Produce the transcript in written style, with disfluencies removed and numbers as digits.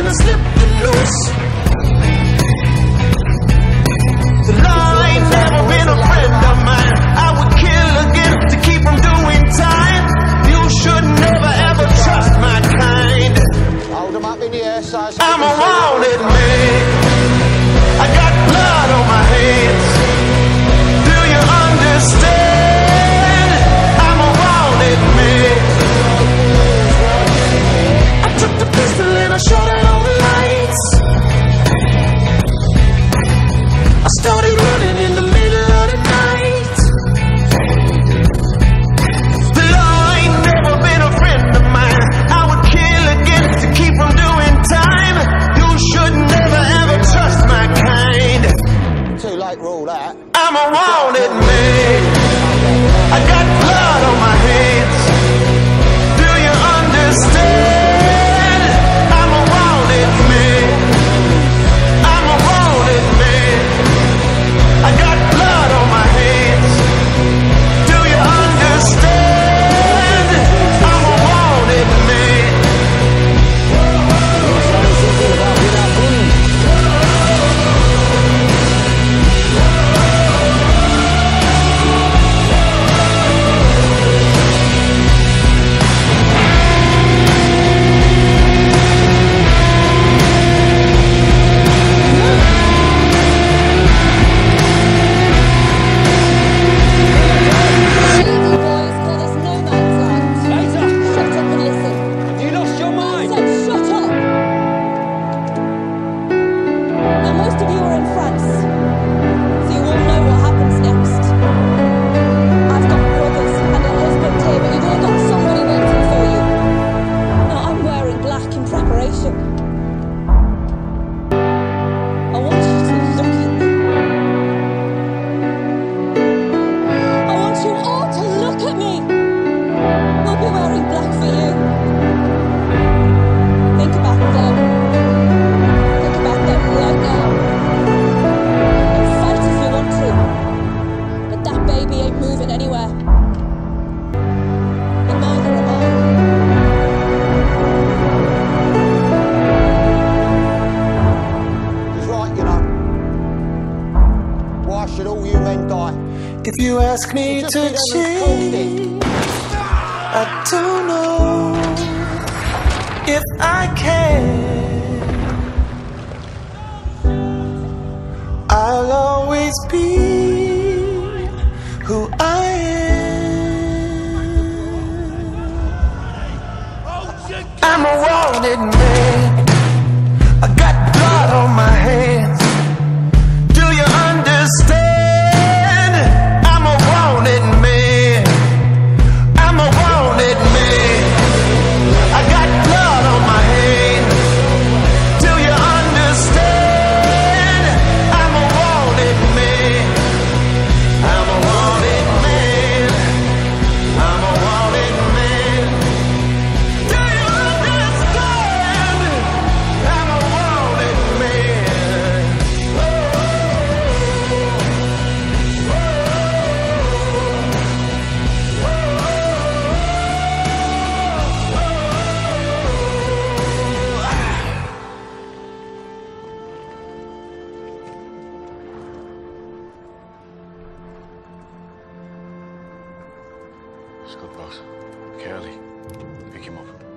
to slip you loose. The law ain't never been a friend of mine. I would kill again to keep from doing time. You should never ever trust my kind. Hold them up in the air, so I'm a wanted man. I got blood on my hands. Do you understand? I'm a wanted man. I took the pistol and I shot out all the lights. I started running in the middle of the night. The law ain't never been a friend of mine. I would kill again to keep from doing time. You should never ever trust my kind. too late for all that. I'm a wanted man. I got blood on my hands. Do you understand? I'm a wanted man. I'm a wanted man. I got blood on my hands. Do you understand? I'm a wanted man. If you ask me to change, I don't know if I can. I'll always be who I am. I'm a wanted man. I got blood on my hands. Do you understand? It's good, boss. Curly, pick him up.